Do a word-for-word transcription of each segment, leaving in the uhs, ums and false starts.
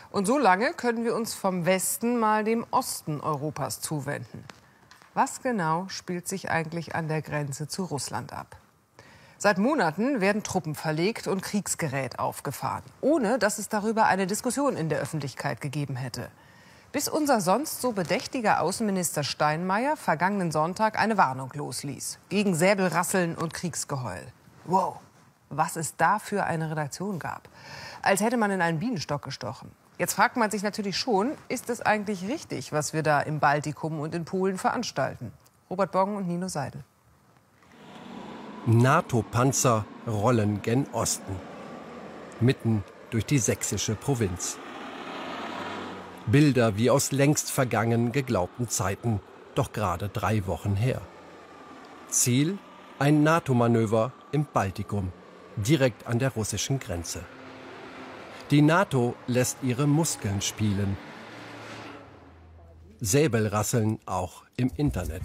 Und so lange können wir uns vom Westen mal dem Osten Europas zuwenden. Was genau spielt sich eigentlich an der Grenze zu Russland ab? Seit Monaten werden Truppen verlegt und Kriegsgerät aufgefahren, ohne dass es darüber eine Diskussion in der Öffentlichkeit gegeben hätte. Bis unser sonst so bedächtiger Außenminister Steinmeier vergangenen Sonntag eine Warnung losließ gegen Säbelrasseln und Kriegsgeheul. Wow, was es da für eine Redaktion gab. Als hätte man in einen Bienenstock gestochen. Jetzt fragt man sich natürlich schon, ist es eigentlich richtig, was wir da im Baltikum und in Polen veranstalten? Robert Boggen und Nino Seidel. NATO-Panzer rollen gen Osten. Mitten durch die sächsische Provinz. Bilder wie aus längst vergangen geglaubten Zeiten, doch gerade drei Wochen her. Ziel: ein NATO-Manöver im Baltikum, direkt an der russischen Grenze. Die NATO lässt ihre Muskeln spielen. Säbelrasseln auch im Internet.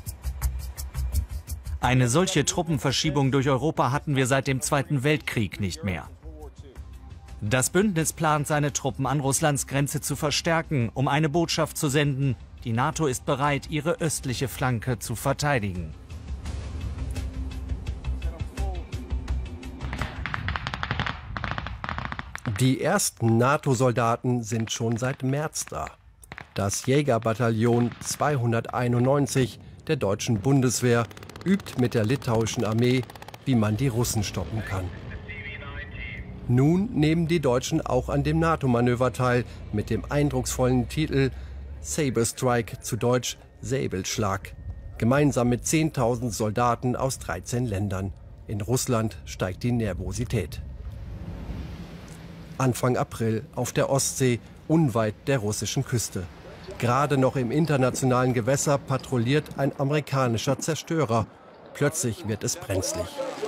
Eine solche Truppenverschiebung durch Europa hatten wir seit dem Zweiten Weltkrieg nicht mehr. Das Bündnis plant, seine Truppen an Russlands Grenze zu verstärken, um eine Botschaft zu senden: Die NATO ist bereit, ihre östliche Flanke zu verteidigen. Die ersten NATO-Soldaten sind schon seit März da. Das Jägerbataillon zweihunderteinundneunzig der deutschen Bundeswehr übt mit der litauischen Armee, wie man die Russen stoppen kann. Nun nehmen die Deutschen auch an dem NATO-Manöver teil mit dem eindrucksvollen Titel Saber Strike, zu Deutsch Säbelschlag. Gemeinsam mit zehntausend Soldaten aus dreizehn Ländern. In Russland steigt die Nervosität. Anfang April auf der Ostsee, unweit der russischen Küste. Gerade noch im internationalen Gewässer patrouilliert ein amerikanischer Zerstörer. Plötzlich wird es brenzlig.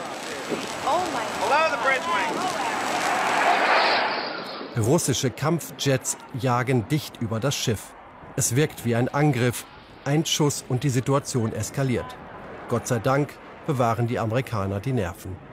Russische Kampfjets jagen dicht über das Schiff. Es wirkt wie ein Angriff. Ein Schuss und die Situation eskaliert. Gott sei Dank bewahren die Amerikaner die Nerven.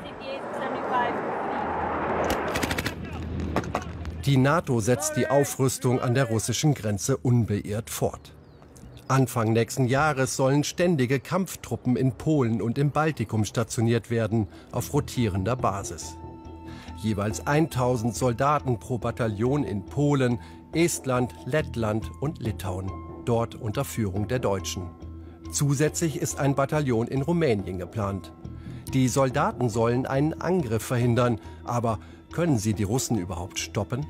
Die NATO setzt die Aufrüstung an der russischen Grenze unbeirrt fort. Anfang nächsten Jahres sollen ständige Kampftruppen in Polen und im Baltikum stationiert werden, auf rotierender Basis. Jeweils tausend Soldaten pro Bataillon in Polen, Estland, Lettland und Litauen, dort unter Führung der Deutschen. Zusätzlich ist ein Bataillon in Rumänien geplant. Die Soldaten sollen einen Angriff verhindern, aber können sie die Russen überhaupt stoppen?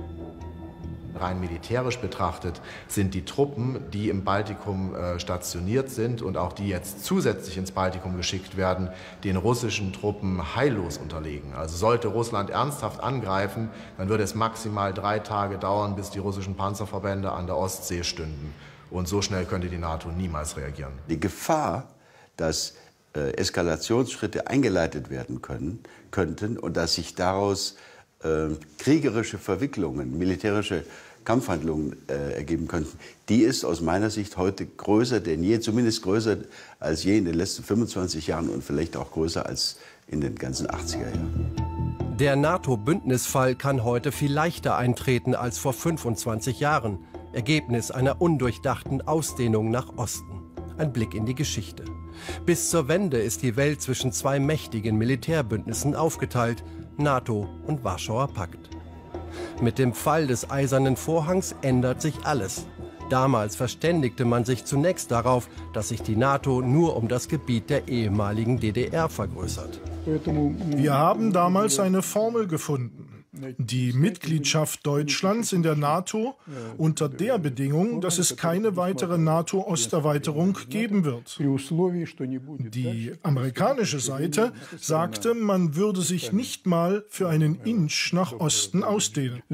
Rein militärisch betrachtet sind die Truppen, die im Baltikum äh, stationiert sind und auch die jetzt zusätzlich ins Baltikum geschickt werden, den russischen Truppen heillos unterlegen. Also sollte Russland ernsthaft angreifen, dann würde es maximal drei Tage dauern, bis die russischen Panzerverbände an der Ostsee stünden. Und so schnell könnte die NATO niemals reagieren. Die Gefahr, dass äh, Eskalationsschritte eingeleitet werden können, könnten und dass sich daraus äh, kriegerische Verwicklungen, militärische Kampfhandlungen äh, ergeben könnten, die ist aus meiner Sicht heute größer denn je, zumindest größer als je in den letzten fünfundzwanzig Jahren und vielleicht auch größer als in den ganzen achtziger Jahren. Der NATO-Bündnisfall kann heute viel leichter eintreten als vor fünfundzwanzig Jahren. Ergebnis einer undurchdachten Ausdehnung nach Osten. Ein Blick in die Geschichte. Bis zur Wende ist die Welt zwischen zwei mächtigen Militärbündnissen aufgeteilt, NATO und Warschauer Pakt. Mit dem Fall des Eisernen Vorhangs ändert sich alles. Damals verständigte man sich zunächst darauf, dass sich die NATO nur um das Gebiet der ehemaligen D D R vergrößert. Wir haben damals eine Formel gefunden. Die Mitgliedschaft Deutschlands in der NATO unter der Bedingung, dass es keine weitere NATO-Osterweiterung geben wird. Die amerikanische Seite sagte, man würde sich nicht mal für einen Inch nach Osten ausdehnen.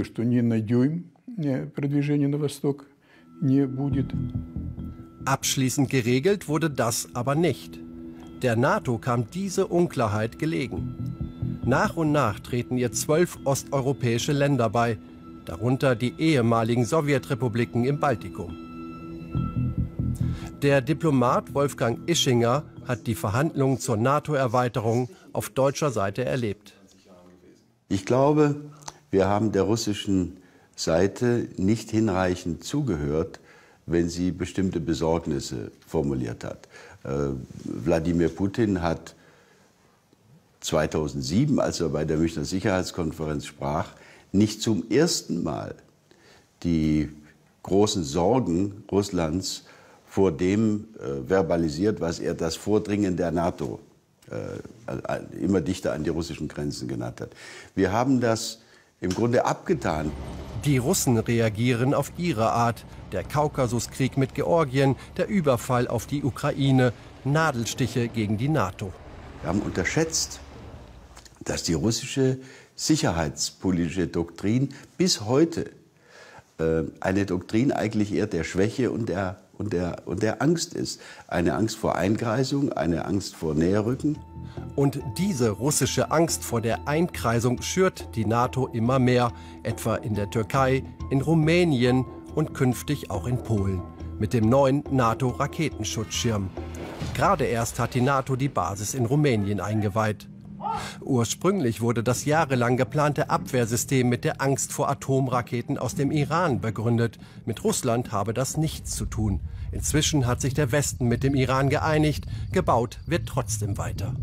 Abschließend geregelt wurde das aber nicht. Der NATO kam diese Unklarheit gelegen. Nach und nach treten ihr zwölf osteuropäische Länder bei, darunter die ehemaligen Sowjetrepubliken im Baltikum. Der Diplomat Wolfgang Ischinger hat die Verhandlungen zur NATO-Erweiterung auf deutscher Seite erlebt. Ich glaube, wir haben der russischen Seite nicht hinreichend zugehört, wenn sie bestimmte Besorgnisse formuliert hat. Äh, Wladimir Putin hat zweitausendsieben, als er bei der Münchner Sicherheitskonferenz sprach, nicht zum ersten Mal die großen Sorgen Russlands vor dem äh, verbalisiert, was er das Vordringen der NATO äh, immer dichter an die russischen Grenzen genannt hat. Wir haben das im Grunde abgetan. Die Russen reagieren auf ihre Art. Der Kaukasuskrieg mit Georgien, der Überfall auf die Ukraine, Nadelstiche gegen die NATO. Wir haben unterschätzt, dass die russische sicherheitspolitische Doktrin bis heute äh, eine Doktrin eigentlich eher der Schwäche und der, und, der, und der Angst ist. Eine Angst vor Einkreisung, eine Angst vor Näherrücken. Und diese russische Angst vor der Einkreisung schürt die NATO immer mehr, etwa in der Türkei, in Rumänien und künftig auch in Polen, mit dem neuen NATO-Raketenschutzschirm. Gerade erst hat die NATO die Basis in Rumänien eingeweiht. Ursprünglich wurde das jahrelang geplante Abwehrsystem mit der Angst vor Atomraketen aus dem Iran begründet. Mit Russland habe das nichts zu tun. Inzwischen hat sich der Westen mit dem Iran geeinigt. Gebaut wird trotzdem weiter.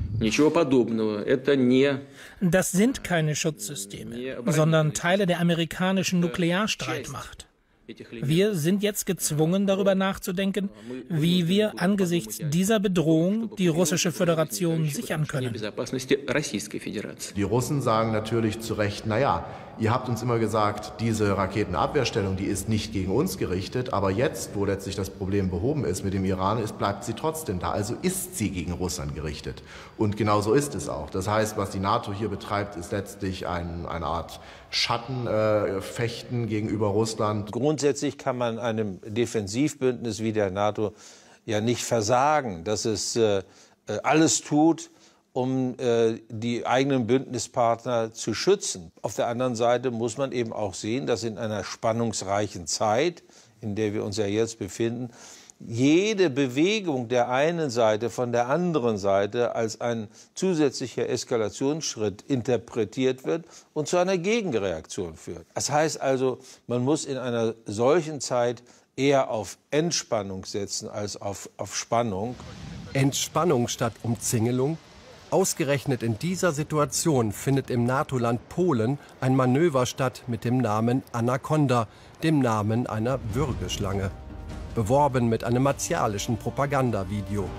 Das sind keine Schutzsysteme, sondern Teile der amerikanischen Nuklearstreitmacht. Wir sind jetzt gezwungen, darüber nachzudenken, wie wir angesichts dieser Bedrohung die russische Föderation sichern können. Die Russen sagen natürlich zu Recht, naja, ihr habt uns immer gesagt, diese Raketenabwehrstellung, die ist nicht gegen uns gerichtet, aber jetzt, wo letztlich das Problem behoben ist mit dem Iran, ist, bleibt sie trotzdem da. Also ist sie gegen Russland gerichtet. Und genau so ist es auch. Das heißt, was die NATO hier betreibt, ist letztlich ein, eine Art Schattenfechten äh, gegenüber Russland. Grundsätzlich kann man einem Defensivbündnis wie der NATO ja nicht versagen, dass es äh, alles tut, um äh, die eigenen Bündnispartner zu schützen. Auf der anderen Seite muss man eben auch sehen, dass in einer spannungsreichen Zeit, in der wir uns ja jetzt befinden, jede Bewegung der einen Seite von der anderen Seite als ein zusätzlicher Eskalationsschritt interpretiert wird und zu einer Gegenreaktion führt. Das heißt also, man muss in einer solchen Zeit eher auf Entspannung setzen als auf, auf Spannung. Entspannung statt Umzingelung? Ausgerechnet in dieser Situation findet im NATO-Land Polen ein Manöver statt mit dem Namen Anaconda, dem Namen einer Würgeschlange. Beworben mit einem martialischen Propagandavideo.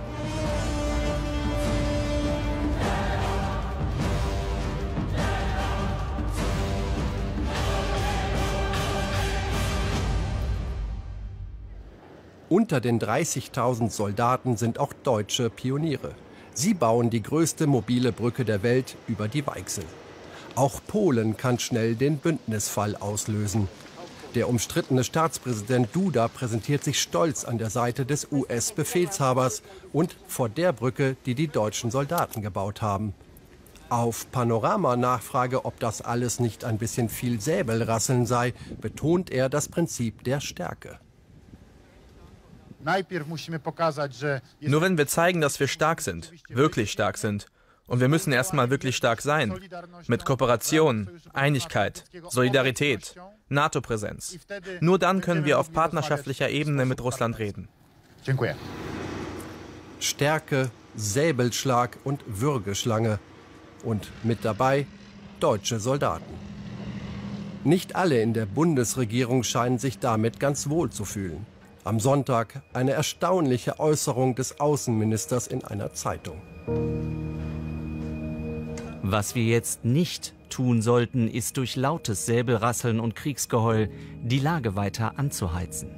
Unter den dreißigtausend Soldaten sind auch deutsche Pioniere. Sie bauen die größte mobile Brücke der Welt über die Weichsel. Auch Polen kann schnell den Bündnisfall auslösen. Der umstrittene Staatspräsident Duda präsentiert sich stolz an der Seite des U S-Befehlshabers und vor der Brücke, die die deutschen Soldaten gebaut haben. Auf Panorama-Nachfrage, ob das alles nicht ein bisschen viel Säbelrasseln sei, betont er das Prinzip der Stärke. Nur wenn wir zeigen, dass wir stark sind, wirklich stark sind, und wir müssen erstmal wirklich stark sein, mit Kooperation, Einigkeit, Solidarität, NATO-Präsenz. Nur dann können wir auf partnerschaftlicher Ebene mit Russland reden. Stärke, Säbelschlag und Würgeschlange. Und mit dabei deutsche Soldaten. Nicht alle in der Bundesregierung scheinen sich damit ganz wohl zu fühlen. Am Sonntag eine erstaunliche Äußerung des Außenministers in einer Zeitung. Was wir jetzt nicht tun sollten, ist durch lautes Säbelrasseln und Kriegsgeheul die Lage weiter anzuheizen.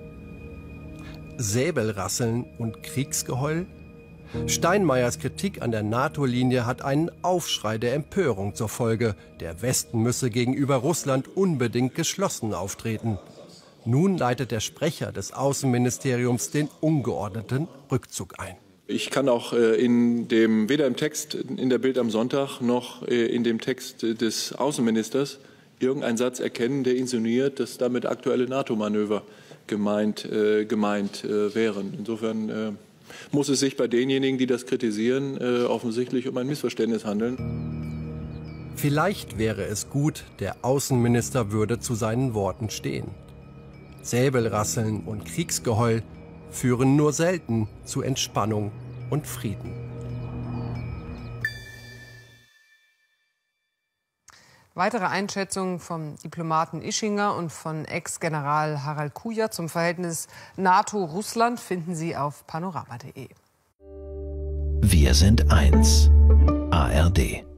Säbelrasseln und Kriegsgeheul? Steinmeiers Kritik an der NATO-Linie hat einen Aufschrei der Empörung zur Folge. Der Westen müsse gegenüber Russland unbedingt geschlossen auftreten. Nun leitet der Sprecher des Außenministeriums den ungeordneten Rückzug ein. Ich kann auch in dem, weder im Text in der Bild am Sonntag noch in dem Text des Außenministers irgendeinen Satz erkennen, der insinuiert, dass damit aktuelle NATO-Manöver gemeint, äh, gemeint äh, wären. Insofern äh, muss es sich bei denjenigen, die das kritisieren, äh, offensichtlich um ein Missverständnis handeln. Vielleicht wäre es gut, der Außenminister würde zu seinen Worten stehen. Säbelrasseln und Kriegsgeheul führen nur selten zu Entspannung und Frieden. Weitere Einschätzungen vom Diplomaten Ischinger und von Ex-General Harald Kuja zum Verhältnis NATO-Russland finden Sie auf panorama punkt de. Wir sind eins. A R D.